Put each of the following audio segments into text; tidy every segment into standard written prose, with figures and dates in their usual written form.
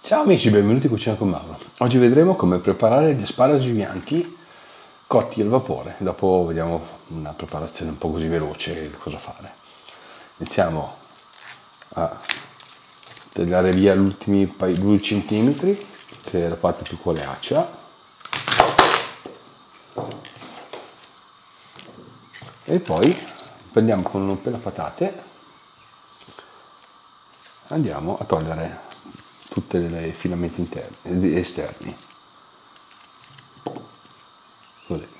Ciao amici, benvenuti in Cucina con Mauro. Oggi vedremo come preparare gli asparagi bianchi cotti al vapore. Dopo vediamo una preparazione un po' così veloce, cosa fare. Iniziamo a tagliare via gli ultimi 2 centimetri, che è la parte più coriacea. E poi prendiamo con un pelapatate, andiamo a togliere tutte le filamenti interni, esterni, così.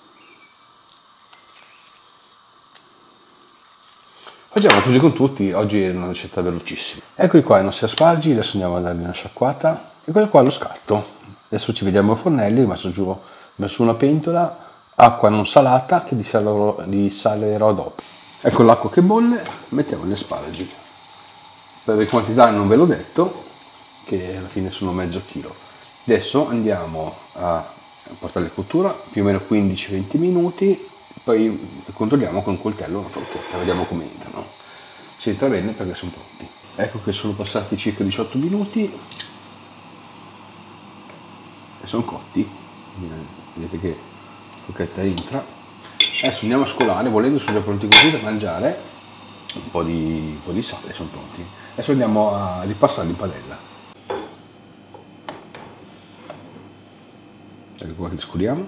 Facciamo così con tutti, oggi è una ricetta velocissima. Eccoli qua i nostri asparagi, adesso andiamo a dargli una sciacquata e questo qua è lo scatto. Adesso ci vediamo ai fornelli, ho messo una pentola, acqua non salata che li salerò dopo. Ecco l'acqua che bolle, mettiamo gli asparagi. Per le quantità non ve l'ho detto, che alla fine sono mezzo chilo. Adesso andiamo a portare in cottura più o meno 15-20 minuti, poi controlliamo con un coltello una forchetta, vediamo come entrano. Si entra bene perché sono pronti. Ecco che sono passati circa 18 minuti e sono cotti. Vedete che la forchetta entra. Adesso andiamo a scolare, volendo sono già pronti così da mangiare, un po' di sale, sono pronti. Adesso andiamo a ripassarli in padella. Ecco qua che li scoliamo.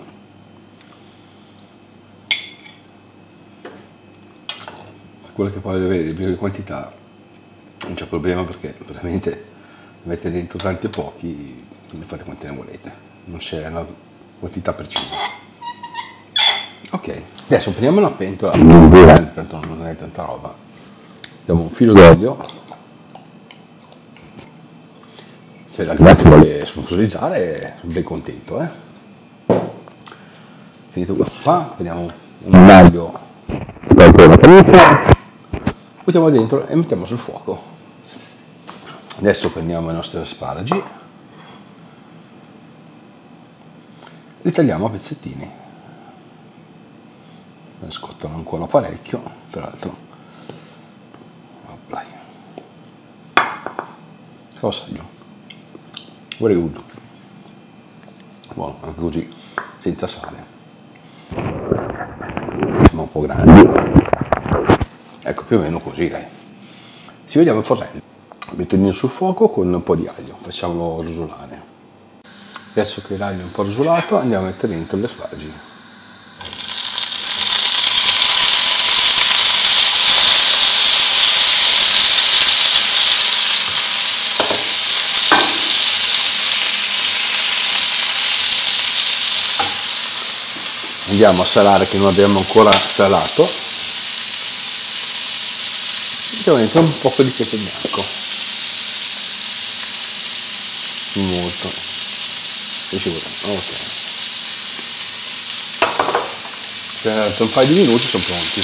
Quello che poi avere le prime quantità non c'è problema, perché veramente mettete dentro tanti e pochi, ne fate quanti ne volete, non c'è una quantità precisa. Ok, adesso prendiamo una pentola, tanto non è tanta roba, diamo un filo d'olio, se la si vuole sponsorizzare sono ben contento. Finito qua, prendiamo un aglio, buttiamo dentro e mettiamo sul fuoco. Adesso prendiamo i nostri asparagi, li tagliamo a pezzettini, scottano ancora parecchio, tra l'altro. Cosa io? Very good. Buono, anche così, senza sale. Siamo un po' grandi. Ecco, più o meno così, dai. Ci vediamo in fornello. Metterino sul fuoco con un po' di aglio, facciamolo rosolare. Adesso che l'aglio è un po' rosolato, andiamo a mettere dentro gli asparagi. Andiamo a salare, che non abbiamo ancora salato. Mettiamo dentro un po' di pepe bianco, molto, ok. Per un paio di minuti sono pronti.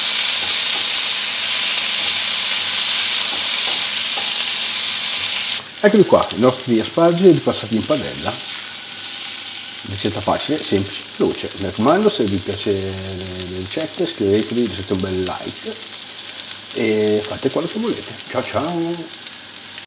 Eccoli qua, i nostri asparagi ripassati in padella. Ricetta facile, semplice, veloce. Mi raccomando, se vi piace le ricette scriveteli, lasciate un bel like e fate quello che volete. Ciao ciao!